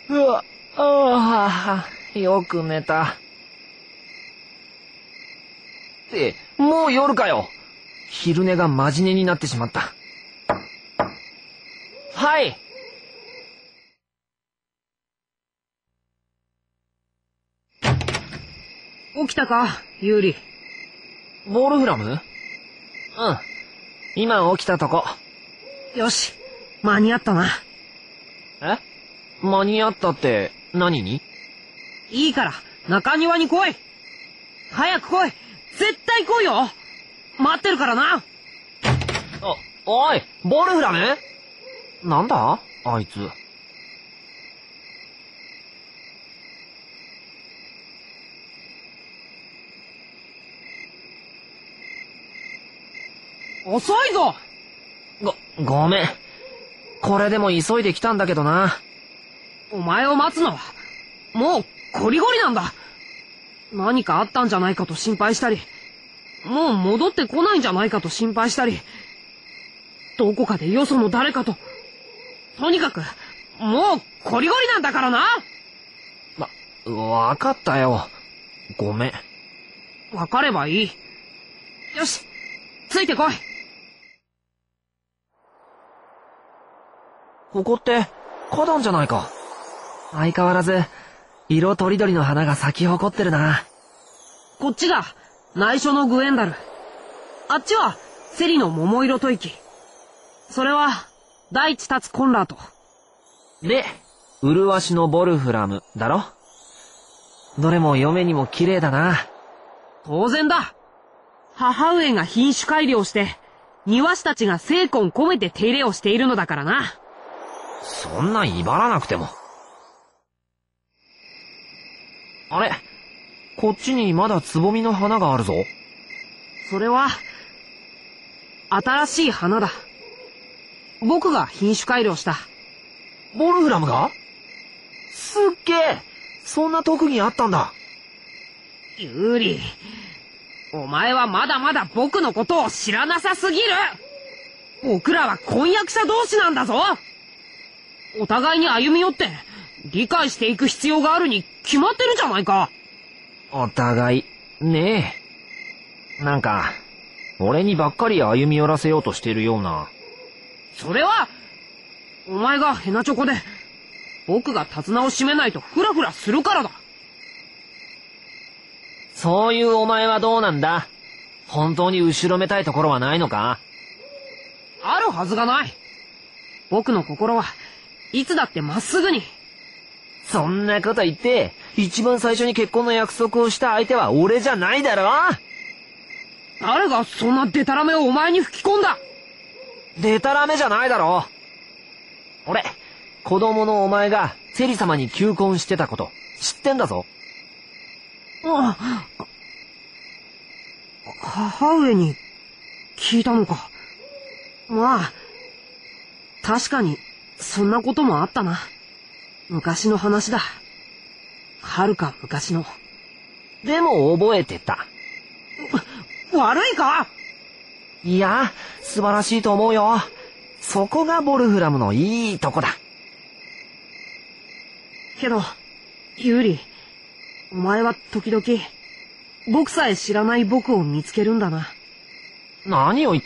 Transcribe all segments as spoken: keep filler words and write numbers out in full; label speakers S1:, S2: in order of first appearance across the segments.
S1: うわ、ああ、よく寝た。って、もう夜かよ。昼寝がマジ寝になってしまった。はい。
S2: 起きたか、ユーリ。
S1: ボルフラム？うん。今起きたとこ。
S2: よし、間に合ったな。
S1: え？間に合ったって何に？
S2: いいから、中庭に来い。早く来い。絶対来いよ。待ってるからな。
S1: お、おい、ボルフラム？なんだあいつ。
S2: 遅いぞ。
S1: ご、ごめん。これでも急いで来たんだけどな。
S2: お前を待つのは、もうゴリゴリなんだ。何かあったんじゃないかと心配したり、もう戻ってこないんじゃないかと心配したり、どこかでよその誰かと。とにかく、もうゴリゴリなんだからな。
S1: ま、わかったよ。ごめん。
S2: わかればいい。よし、ついてこい。
S1: ここって、花壇じゃないか。相変わらず、色とりどりの花が咲き誇ってるな。
S2: こっちが、内緒のグエンダル。あっちは、セリの桃色吐息。それは、大地立つコンラート。
S1: で、麗しのボルフラム、だろ？どれも嫁にも綺麗だな。
S2: 当然だ。母上が品種改良して、庭師たちが精魂込めて手入れをしているのだからな。
S1: そんな威張らなくても。あれ？こっちにまだつぼみの花があるぞ。
S2: それは、新しい花だ。僕が品種改良した。
S1: ボルフラムが？すっげえ！そんな特技あったんだ。
S2: ユーリ、お前はまだまだ僕のことを知らなさすぎる！僕らは婚約者同士なんだぞ！お互いに歩み寄って、理解していく必要があるに決まってるじゃないか。
S1: お互い、ねえ。なんか、俺にばっかり歩み寄らせようとしてるような。
S2: それは、お前がヘナチョコで、僕が手綱を締めないとフラフラするからだ。
S1: そういうお前はどうなんだ？本当に後ろめたいところはないのか？
S2: あるはずがない。僕の心はいつだってまっすぐに。
S1: そんなこと言って、一番最初に結婚の約束をした相手は俺じゃないだろ？
S2: 誰がそんなデタラメをお前に吹き込んだ？
S1: デタラメじゃないだろ？俺、子供のお前がセリ様に求婚してたこと知ってんだぞ。
S2: ああ、母上に聞いたのか。まあ、確かにそんなこともあったな。昔の話だ。はるか昔の。
S1: でも覚えてた。
S2: 悪いか？
S1: いや、素晴らしいと思うよ。そこがボルフラムのいいとこだ。
S2: けど、ユーリ、お前は時々、僕さえ知らない僕を見つけるんだな。
S1: 何を言って。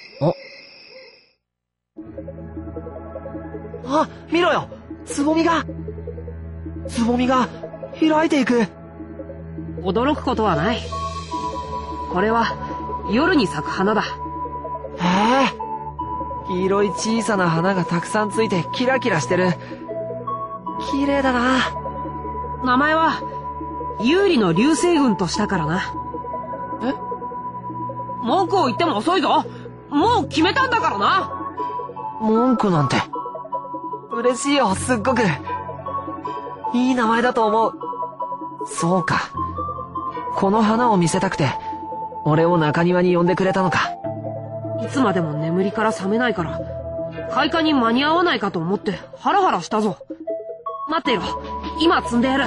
S1: あ、あ、見ろよ。つぼみが、つぼみが開いていく。
S2: 驚くことはない。これは夜に咲く花だ。
S1: へえ、黄色い小さな花がたくさんついてキラキラしてる。綺麗だな。
S2: 名前は有利の流星群としたからな。
S1: え？
S2: 文句を言っても遅いぞ。もう決めたんだからな。
S1: 文句なんて。嬉しいよ、すっごく。いい名前だと思う。そうか。この花を見せたくて、俺を中庭に呼んでくれたのか。
S2: いつまでも眠りから覚めないから、開花に間に合わないかと思ってハラハラしたぞ。待っていろ。今摘んでやる。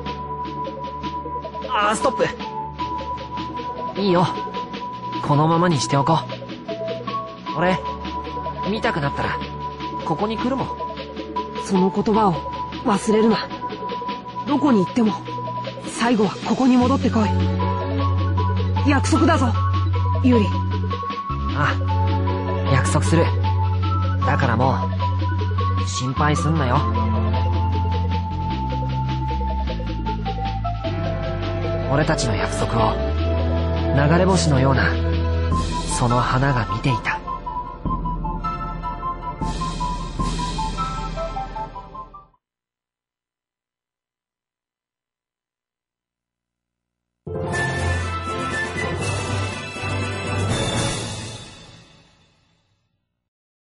S1: あー、ストップ。いいよ。このままにしておこう。俺、見たくなったら、ここに来るもん。
S2: その言葉を忘れるな。どこに行っても最後はここに戻ってこい。約束だぞ、ユーリ。
S1: ああ、約束する。だからもう心配すんなよ。俺たちの約束を流れ星のようなその花が見ていた。